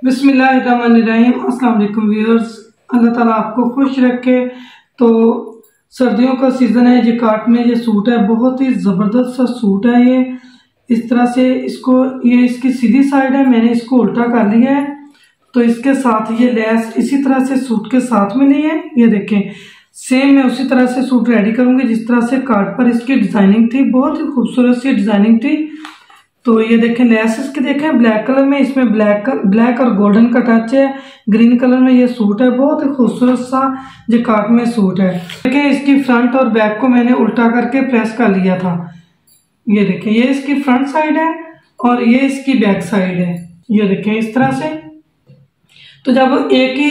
बिस्मिल्लाहिर्रहमानिर्रहीम। अस्सलाम वालेकुम व्यूअर्स, अल्लाह ताला आपको खुश रखे। तो सर्दियों का सीज़न है, जिकार्ट में ये सूट है, बहुत ही ज़बरदस्त सा सूट है। ये इस तरह से इसको, ये इसकी सीधी साइड है, मैंने इसको उल्टा कर लिया है। तो इसके साथ ये लेस इसी तरह से सूट के साथ मिली है। ये देखें, सेम मैं उसी तरह से सूट रेडी करूंगी जिस तरह से कार्ड पर इसकी डिजाइनिंग थी। बहुत ही खूबसूरत सी डिजाइनिंग थी। तो ये देखें, लेस इसके देखें ब्लैक कलर में, इसमें ब्लैक और गोल्डन का टच है। ग्रीन कलर में ये सूट है, बहुत ही खूबसूरत सा जिकार्ट में सूट है। देखें, इसकी फ्रंट और बैक को मैंने उल्टा करके प्रेस कर लिया था। ये देखें, ये इसकी फ्रंट साइड है और ये इसकी बैक साइड है। ये देखें इस तरह से। तो जब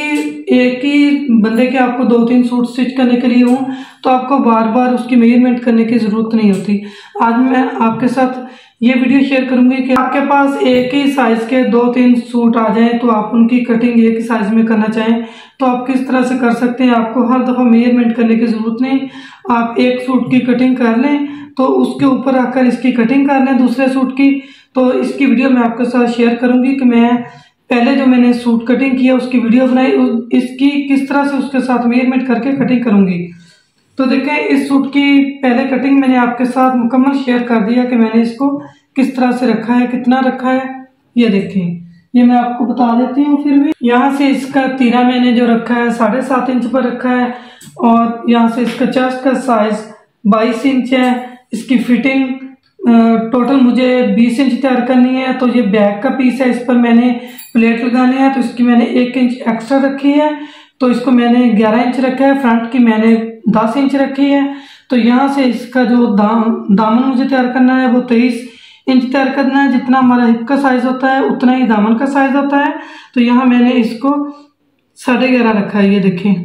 एक ही बंदे के आपको 2-3 सूट स्टिच करने के लिए हो, तो आपको बार बार उसकी मेजरमेंट करने की जरूरत नहीं होती। आज मैं आपके साथ ये वीडियो शेयर करूंगी कि आपके पास एक ही साइज के 2-3 सूट आ जाएं, तो आप उनकी कटिंग एक ही साइज में करना चाहें तो आप किस तरह से कर सकते हैं। आपको हर दफा मेजरमेंट करने की जरूरत नहीं। आप एक सूट की कटिंग कर लें तो उसके ऊपर आकर इसकी कटिंग कर लें दूसरे सूट की। तो इसकी वीडियो मैं आपके साथ शेयर करूंगी कि मैं पहले जो मैंने सूट कटिंग किया उसकी वीडियो बनाई, इसकी किस तरह से उसके साथ मेजरमेंट करके कटिंग करूंगी। तो देखें, इस सूट की पहले कटिंग मैंने आपके साथ मुकम्मल शेयर कर दिया कि मैंने इसको किस तरह से रखा है, कितना रखा है। ये देखें, ये मैं आपको बता देती हूँ। फिर भी यहाँ से इसका तीरा मैंने जो रखा है 7.5 इंच पर रखा है, और यहाँ से इसका चेस्ट का साइज 22 इंच है। इसकी फिटिंग टोटल मुझे 20 इंच तैयार करनी है। तो ये बैक का पीस है, इस पर मैंने प्लेट लगाने हैं, तो इसकी मैंने 1 इंच एक्स्ट्रा रखी है। तो इसको मैंने 11 इंच रखा है। फ्रंट की मैंने 10 इंच रखी है। तो यहाँ से इसका जो दामन मुझे तैयार करना है वो 23 इंच तैयार करना है। जितना हमारा हिप का साइज होता है उतना ही दामन का साइज होता है। तो यहाँ मैंने इसको 11.5 रखा है। ये देखें,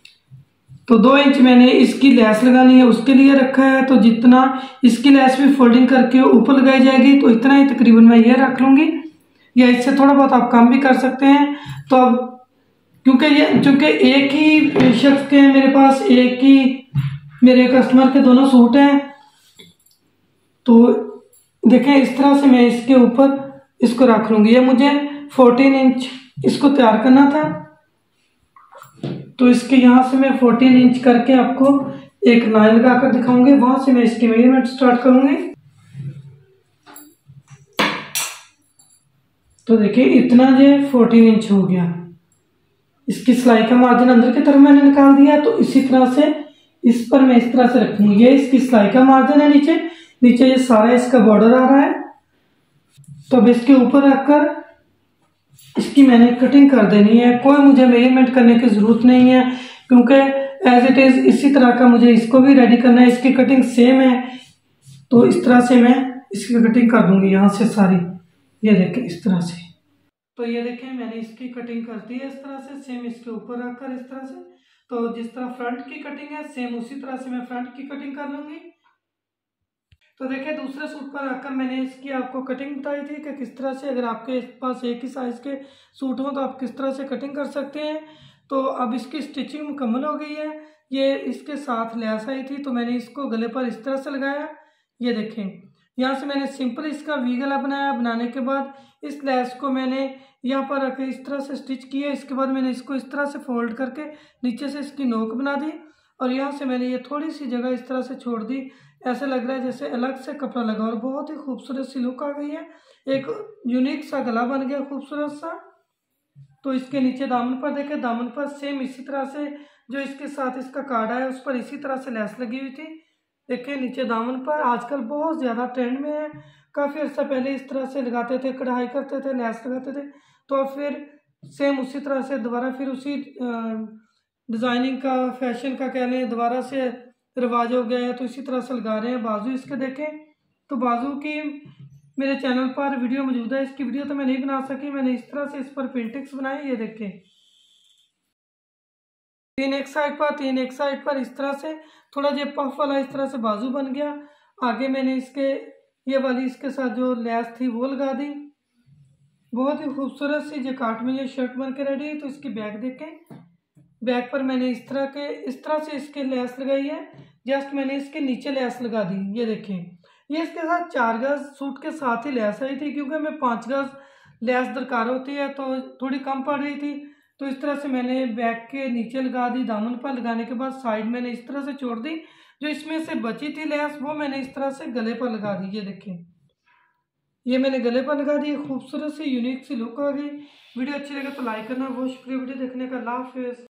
तो 2 इंच मैंने इसकी लेस लगानी है उसके लिए रखा है। तो जितना इसकी लेस भी फोल्डिंग करके ऊपर लगाई जाएगी, तो इतना ही तकरीबन मैं ये रख लूंगी, या इससे थोड़ा बहुत आप कम भी कर सकते हैं। तो अब चूंकि एक ही शख्स के मेरे पास एक ही मेरे कस्टमर के दोनों सूट हैं, तो देखें इस तरह से मैं इसके ऊपर इसको रख लूंगी। ये मुझे 14 इंच इसको तैयार करना था। तो इसके यहाँ से मैं 14 इंच करके आपको एक लाइन लगाकर दिखाऊंगी, वहां से मैं इसकी मेजरमेंट स्टार्ट करूंगी। तो देखिए, इतना ये 14 इंच हो गया। इसकी सिलाई का मार्जिन अंदर की तरफ मैंने निकाल दिया। तो इसी तरह से इस पर मैं इस तरह से रखूंगी। ये इसकी सिलाई का मार्जिन है, नीचे ये सारा इसका बॉर्डर आ रहा है। तो अब इसके ऊपर रखकर इसकी मैंने कटिंग कर देनी है। कोई मुझे मेजरमेंट करने की जरूरत नहीं है, क्योंकि एज इट इज इसी तरह का मुझे इसको भी रेडी करना है। इसकी कटिंग सेम है, तो इस तरह से मैं इसकी कटिंग कर दूंगी यहाँ से सारी। ये देखें इस तरह से। तो ये देखें, मैंने इसकी कटिंग कर दी है इस तरह से, सेम इसके ऊपर रखकर इस तरह से। तो जिस तरह फ्रंट की कटिंग है सेम उसी तरह से मैं फ्रंट की कटिंग कर लूंगी। तो देखिए, दूसरे सूट पर आकर मैंने इसकी आपको कटिंग बताई थी कि किस तरह से, अगर आपके पास एक ही साइज के सूट हो तो आप किस तरह से कटिंग कर सकते हैं। तो अब इसकी स्टिचिंग मुकम्मल हो गई है। ये इसके साथ लेस आई थी, तो मैंने इसको गले पर इस तरह से लगाया। ये देखें, यहाँ से मैंने सिंपल इसका वी गला बनाया। बनाने के बाद इस लेस को मैंने यहाँ पर रख इस तरह से स्टिच किया। इसके बाद मैंने इसको इस तरह से फोल्ड करके नीचे से इसकी नोक बना दी, और यहाँ से मैंने ये थोड़ी सी जगह इस तरह से छोड़ दी। ऐसा लग रहा है जैसे अलग से कपड़ा लगा, और बहुत ही खूबसूरत सी लुक आ गई है। एक यूनिक सा गला बन गया, खूबसूरत सा। तो इसके नीचे दामन पर देखें, दामन पर सेम इसी तरह से जो इसके साथ इसका कार्ड है उस पर इसी तरह से लेस लगी हुई थी। देखिए, नीचे दामन पर आजकल बहुत ज़्यादा ट्रेंड में है। काफ़ी अर्सा पहले इस तरह से लगाते थे, कढ़ाई करते थे, लेस लगाते थे। तो अब फिर सेम उसी तरह से दोबारा फिर उसी डिज़ाइनिंग का, फैशन का कह लें, दोबारा से रिवाज हो गया है। तो इसी तरह से लगा रहे हैं। बाजू इसके देखें, तो बाजू की मेरे चैनल पर वीडियो मौजूद है। इसकी वीडियो तो मैं नहीं बना सकी, मैंने इस तरह से इस पर पेंटिंग्स बनाई। ये देखें, 3 एक साइड पर, 3 एक साइड पर, इस तरह से थोड़ा जो पफ वाला इस तरह से बाजू बन गया। आगे मैंने इसके ये वाली इसके साथ जो लेस थी वो लगा दी। बहुत ही खूबसूरत सी जिकार्ट में ये शर्ट बन के रेडी है। तो इसकी बैक देखें, बैक पर मैंने इस तरह से इसके लेस लगाई है। जस्ट मैंने इसके नीचे लेस लगा दी। ये देखें, ये इसके साथ 4 गज सूट के साथ ही लेस आई थी, क्योंकि मैं 5 गज लेस दरकार होती है तो थोड़ी कम पड़ रही थी, तो इस तरह से मैंने बैक के नीचे लगा दी। दामन पर लगाने के बाद साइड मैंने इस तरह से छोड़ दी, जो इसमें से बची थी लेस वो मैंने इस तरह से गले पर लगा दी। ये देखें, ये मैंने गले पर लगा दी। खूबसूरत सी यूनिक सी लुक आ गई। वीडियो अच्छी लगे तो लाइक करना। बहुत शुक्रिया वीडियो देखने का। अल्लाह हाफिज़।